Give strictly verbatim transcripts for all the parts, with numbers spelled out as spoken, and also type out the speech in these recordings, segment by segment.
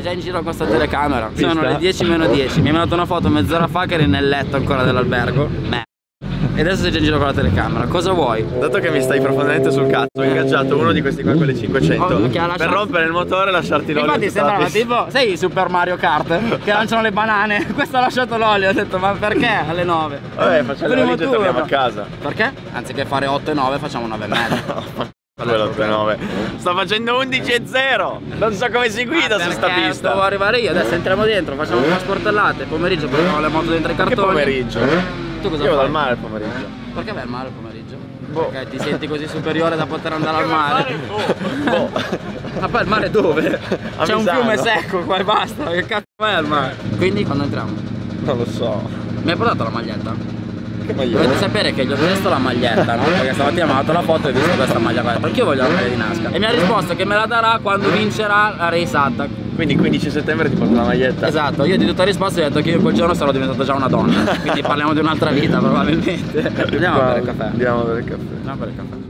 già in giro con questa telecamera. Sono le dieci meno dieci. Mi hai mandato una foto mezz'ora fa che eri nel letto ancora dell'albergo. Beh. E adesso sei già in giro con la telecamera, cosa vuoi? Dato che mi stai profondamente sul cazzo, ho ingaggiato uno di questi qua, quelli cinquecento, oh, per rompere il motore e lasciarti l'olio. Infatti sembrava tipo, sai Super Mario Kart che lanciano le banane. Questo ha lasciato l'olio, ho detto ma perché alle nove? Vabbè, facciamo la valigia e torniamo a casa. Perché? Anziché fare otto e nove facciamo nove e mezzo. otto e nove. Sto facendo undici e zero. Non so come si guida su sta pista. Devo arrivare io, adesso entriamo dentro, facciamo un po' sportellate. Pomeriggio prendiamo le moto dentro i cartoni. Che pomeriggio? Tu cosa io fai? vado al mare il pomeriggio. Perché vai al mare il pomeriggio? Boh. Perché ti senti così superiore da poter andare al mare? Boh. Ma poi il mare dove? C'è un Misano. fiume secco qua e basta. Che cazzo vai al mare? Quindi quando entriamo? Non lo so. Mi hai portato la maglietta? Che maglietta? Dovete sapere che gli ho chiesto la maglietta, no? Perché stamattina mi ha dato la foto e ho visto questa maglia qua. Perché io voglio la maglia di NASCAR. E mi ha risposto che me la darà quando vincerà la Race Attack. Quindi il quindici settembre ti porto la maglietta? Esatto, io di tutta risposta ho detto che io quel giorno sarò diventato già una donna. Quindi parliamo di un'altra vita probabilmente. Andiamo a bere il caffè. Andiamo a bere il caffè. Andiamo a bere il caffè.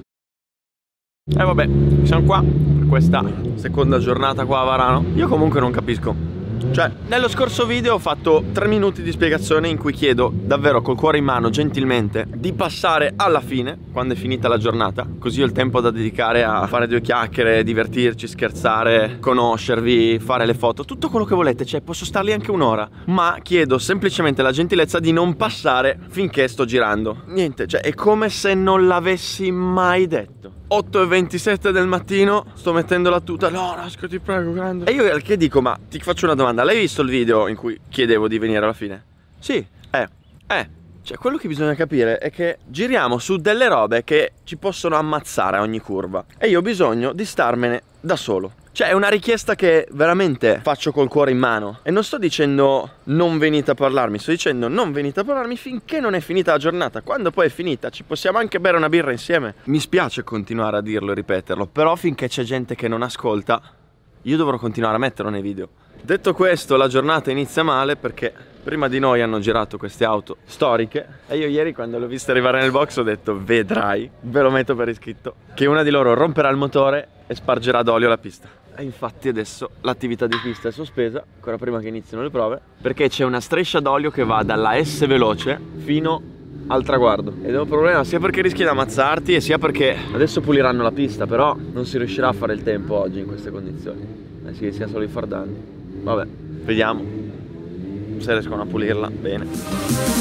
E eh vabbè, siamo qua per questa seconda giornata qua a Varano. Io comunque non capisco. Cioè, nello scorso video ho fatto tre minuti di spiegazione in cui chiedo davvero col cuore in mano, gentilmente, di passare alla fine, quando è finita la giornata. Così ho il tempo da dedicare a fare due chiacchiere, divertirci, scherzare, conoscervi, fare le foto, tutto quello che volete, cioè posso starli anche un'ora. Ma chiedo semplicemente la gentilezza di non passare finché sto girando. Niente, cioè è come se non l'avessi mai detto. otto e ventisette del mattino, sto mettendo la tuta. No, Nasco, ti prego, grande. E io al che dico, ma ti faccio una domanda. L'hai visto il video in cui chiedevo di venire alla fine? Sì, eh, eh Cioè quello che bisogna capire è che giriamo su delle robe che ci possono ammazzare a ogni curva. E io ho bisogno di starmene da solo. Cioè è una richiesta che veramente faccio col cuore in mano. E non sto dicendo non venite a parlarmi, sto dicendo non venite a parlarmi finché non è finita la giornata. Quando poi è finita ci possiamo anche bere una birra insieme. Mi spiace continuare a dirlo e ripeterlo, però finché c'è gente che non ascolta, io dovrò continuare a metterlo nei video. Detto questo, la giornata inizia male perché prima di noi hanno girato queste auto storiche. E io ieri quando l'ho vista arrivare nel box ho detto vedrai, ve lo metto per iscritto, che una di loro romperà il motore e spargerà d'olio la pista. E infatti adesso l'attività di pista è sospesa, ancora prima che iniziano le prove, perché c'è una striscia d'olio che va dalla S veloce fino al traguardo. Ed è un problema sia perché rischi di ammazzarti e sia perché adesso puliranno la pista, però non si riuscirà a fare il tempo oggi in queste condizioni. Eh sì, sia solo i fardanni. Vabbè, vediamo se riescono a pulirla bene.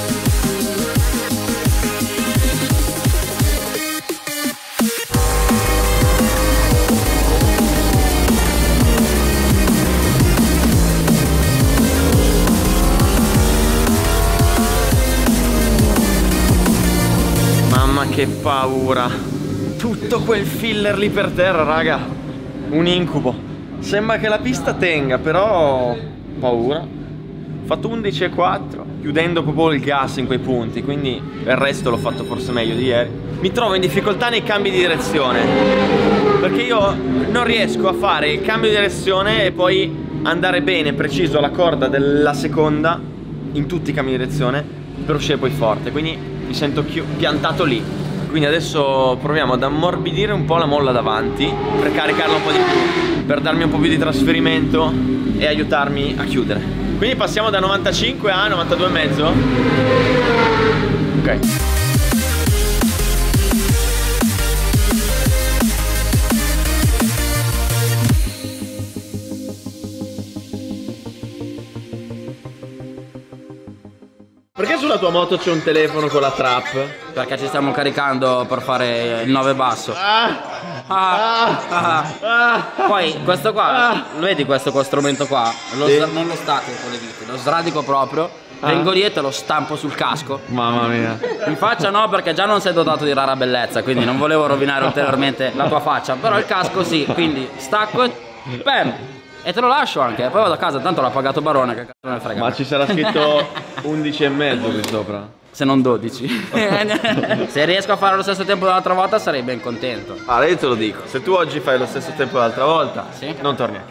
Che paura. Tutto quel filler lì per terra, raga. Un incubo. Sembra che la pista tenga, però paura. Ho fatto undici e quattro, chiudendo proprio il gas in quei punti, quindi il resto l'ho fatto forse meglio di ieri. Mi trovo in difficoltà nei cambi di direzione, perché io non riesco a fare il cambio di direzione e poi andare bene, preciso alla corda della seconda in tutti i cambi di direzione per uscire poi forte, quindi mi sento piantato lì. Quindi adesso proviamo ad ammorbidire un po' la molla davanti per caricarla un po' di più, per darmi un po' più di trasferimento e aiutarmi a chiudere. Quindi passiamo da novantacinque a novantadue e mezzo. Ok. Perché sulla tua moto c'è un telefono con la trap? Perché ci stiamo caricando per fare il nove basso. Ah, ah, ah, ah. Poi questo qua, ah. Lo vedi questo qua strumento qua? Lo sì. Non lo stacco con le dita, lo sradico proprio, ah. Vengo lì e te lo stampo sul casco. Mamma mia. In faccia no, perché già non sei dotato di rara bellezza, quindi non volevo rovinare ulteriormente la tua faccia. Però il casco sì, quindi stacco e bam! E te lo lascio anche, poi vado a casa, tanto l'ha pagato Barone, che cazzo ne frega. Ma ci sarà scritto undici e mezzo qui sopra? Se non dodici. Se riesco a fare lo stesso tempo dell'altra volta sarei ben contento. Allora io te lo dico, se tu oggi fai lo stesso tempo dell'altra volta, sì? non torni a casa.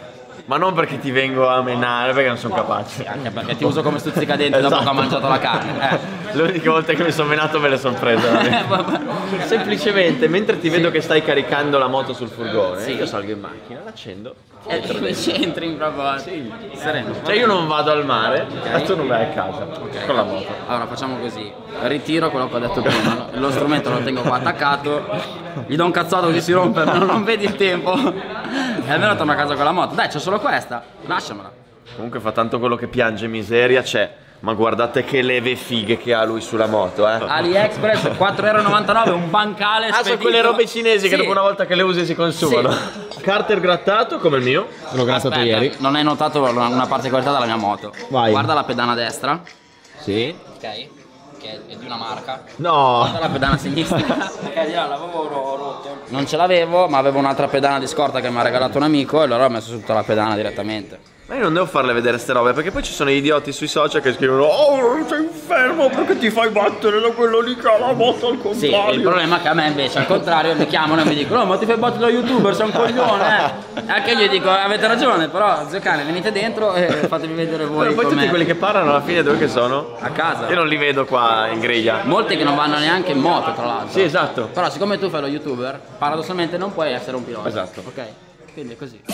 Ma non perché ti vengo a menare, perché non sono capace. Anche perché ti uso come stuzzicadenti esatto. dopo che ho mangiato la carne. Eh. L'unica volta che mi sono menato me le sono prese. Semplicemente, mentre ti vedo sì. che stai caricando la moto sul furgone, sì. io salgo in macchina, l'accendo. E eh, ci entri in proprio sì. sereno. Cioè io non vado al mare, okay. e tu non vai a casa okay. con la moto. Allora facciamo così, ritiro quello che ho detto prima, lo strumento lo tengo qua attaccato, gli do un cazzato che si rompe, ma non vedi il tempo e almeno torno a casa con la moto. Dai, c'è solo questa, lasciamela. Comunque fa tanto quello che piange miseria, c'è. Ma guardate che leve fighe che ha lui sulla moto, eh. AliExpress quattro e novantanove euro, un bancale spedito. Ah, sono quelle robe cinesi sì. che dopo una volta che le usi si consumano. Sì. Carter grattato come il mio. L'ho grattato Aspetta, ieri. Non hai notato una particolarità della mia moto. Vai. Guarda la pedana destra. Sì. Ok. Che è di una marca. No. Guarda la pedana sinistra. Ok, di là l'avevo rotto. Non ce l'avevo, ma avevo un'altra pedana di scorta che mi ha regalato un amico e allora ho messo su tutta la pedana direttamente. Ma io non devo farle vedere ste robe, perché poi ci sono idioti sui social che scrivono: oh, sei fermo perché ti fai battere da quello lì che ha la moto al contrario. Sì, il problema è che a me invece al contrario mi chiamano e mi dicono: oh, ma ti fai battere da youtuber, sei un coglione, eh. E anche io gli dico: avete ragione, però zio cane, venite dentro e fatemi vedere voi. Però poi tutti quelli che parlano alla fine dove che sono? A casa. Io non li vedo qua in griglia. Molti che non vanno neanche in moto, tra l'altro. Sì, esatto. Però siccome tu fai lo youtuber, paradossalmente non puoi essere un pilota. Esatto. Ok? Quindi è così.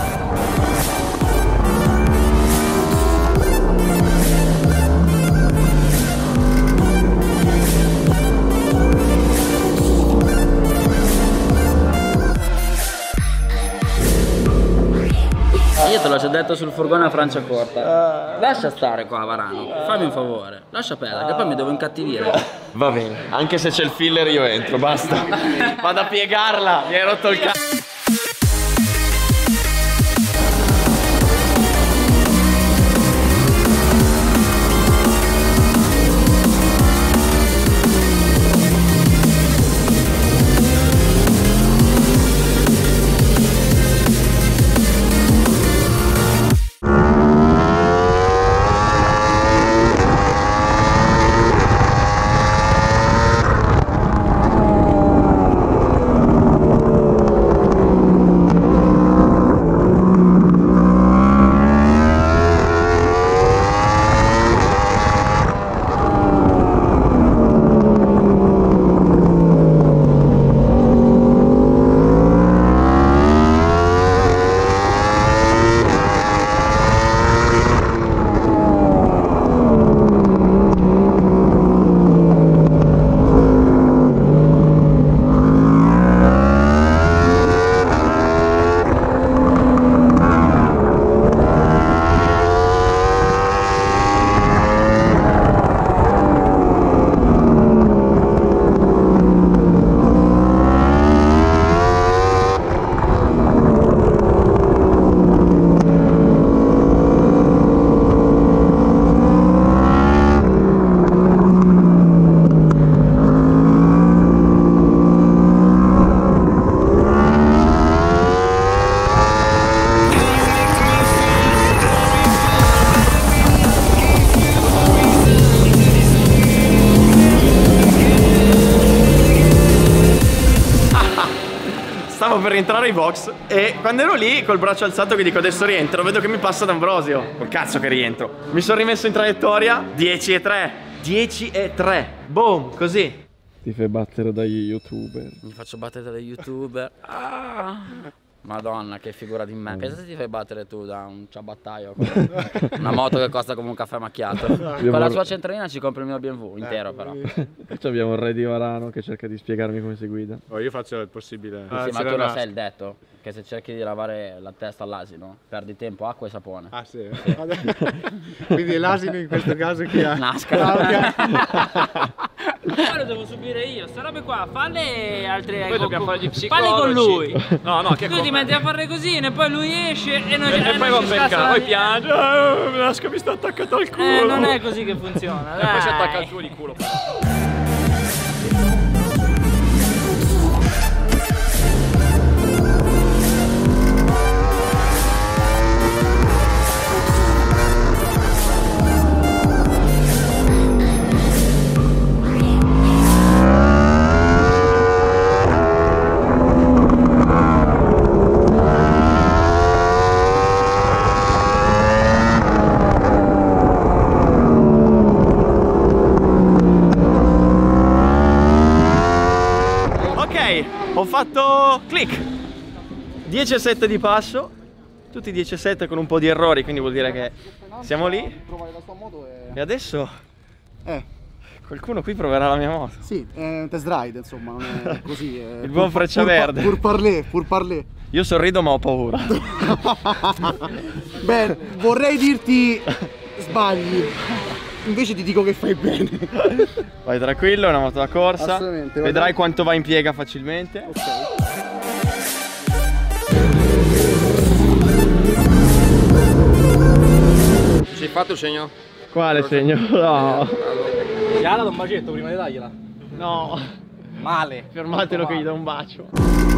Io te l'ho già detto sul furgone a Franciacorta. Lascia stare qua Varano, fammi un favore, lascia perdere che poi mi devo incattivire. Va bene, anche se c'è il filler io entro, basta. Vado a piegarla, mi hai rotto il cazzo. Stavo per rientrare ai box e quando ero lì col braccio alzato che dico adesso rientro, vedo che mi passa D'Ambrosio. Col cazzo che rientro. Mi sono rimesso in traiettoria, dieci e tre. dieci e tre. Boom, così. Ti fai battere dagli youtuber. Mi faccio battere dagli youtuber. Ah. Madonna, che figura di me. Pensa se ti fai battere tu da un ciabattaio con una moto che costa come un caffè macchiato. Con la sua centralina ci compro il mio B M W intero però. Qui abbiamo il re di Varano che cerca di spiegarmi come si guida. Oh, io faccio il possibile. Ah, sì, ma tu lo sai il detto? Che se cerchi di lavare la testa all'asino perdi tempo, acqua e sapone. Ah sì? Sì. Quindi l'asino in questo caso chi ha? Nasca. Ma lo devo subire io, sta robe qua, falle altre. Poi dobbiamo fare gli psicologi. Falli con lui. No, no, che tu ti metti a fare così e poi lui esce e non E, e poi va beccato, poi piange. Oh, Nasca mi sta attaccato al culo. Eh, non è così che funziona. E dai. poi si attacca al tuo di culo. Ho fatto click, dieci e sette di passo, tutti dieci e sette con un po' di errori, quindi vuol dire che siamo lì. E adesso Eh, qualcuno qui proverà la mia moto. sì, è un test ride, insomma, non è così. È Il buon pur- Freccia pur- Verde. Pur parler, pur parler. Io sorrido ma ho paura. Beh, vorrei dirti sbagli, invece ti dico che fai bene. Vai tranquillo, è una moto da corsa. Assolutamente, Vedrai guarda. quanto va in piega facilmente. Ok. Ci hai fatto il segno? Quale segno? No. Gli ha dato un bacetto prima di dargliela? No. Male. Fermatelo che gli do un bacio.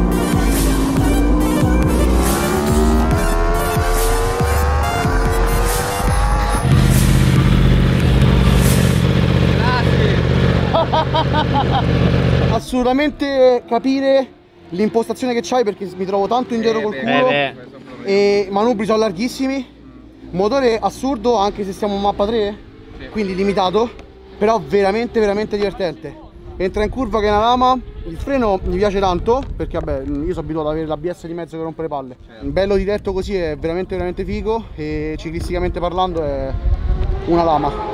Assolutamente capire l'impostazione che c'hai, perché mi trovo tanto indietro col culo Eh e i manubri sono larghissimi. Motore assurdo anche se siamo in mappa tre, quindi limitato, però veramente veramente divertente. Entra in curva che è una lama. Il freno mi piace tanto perché vabbè, io sono abituato ad avere l'A B S di mezzo che rompe le palle. Bello diretto così è veramente veramente figo e ciclisticamente parlando è una lama.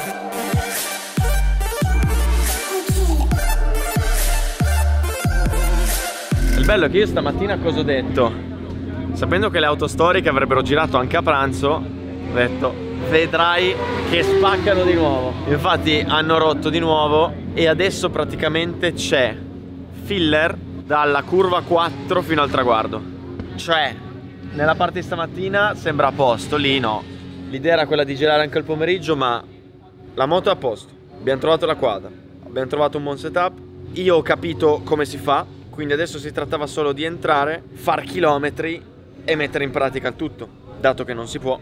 Il bello è che io stamattina cosa ho detto? Sapendo che le auto storiche avrebbero girato anche a pranzo, ho detto vedrai che spaccano di nuovo. Infatti hanno rotto di nuovo e adesso praticamente c'è filler dalla curva quattro fino al traguardo. Cioè nella parte di stamattina sembra a posto, lì no. L'idea era quella di girare anche il pomeriggio, ma la moto è a posto. Abbiamo trovato la quadra, abbiamo trovato un buon setup. Io ho capito come si fa, quindi adesso si trattava solo di entrare, far chilometri e mettere in pratica il tutto, dato che non si può.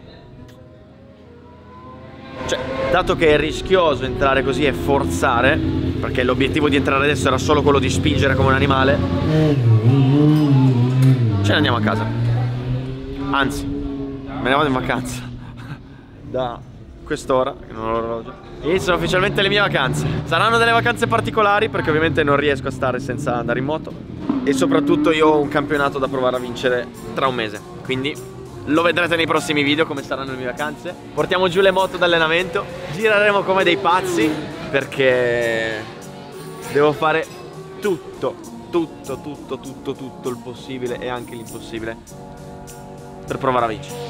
Cioè, dato che è rischioso entrare così e forzare, perché l'obiettivo di entrare adesso era solo quello di spingere come un animale, ce ne andiamo a casa. Anzi, me ne vado in vacanza da quest'ora, che non ho l'orologio. Iniziano ufficialmente le mie vacanze. Saranno delle vacanze particolari perché ovviamente non riesco a stare senza andare in moto. E soprattutto io ho un campionato da provare a vincere tra un mese. Quindi lo vedrete nei prossimi video come saranno le mie vacanze. Portiamo giù le moto d'allenamento, gireremo come dei pazzi perché devo fare tutto, tutto, tutto, tutto, tutto il possibile e anche l'impossibile per provare a vincere.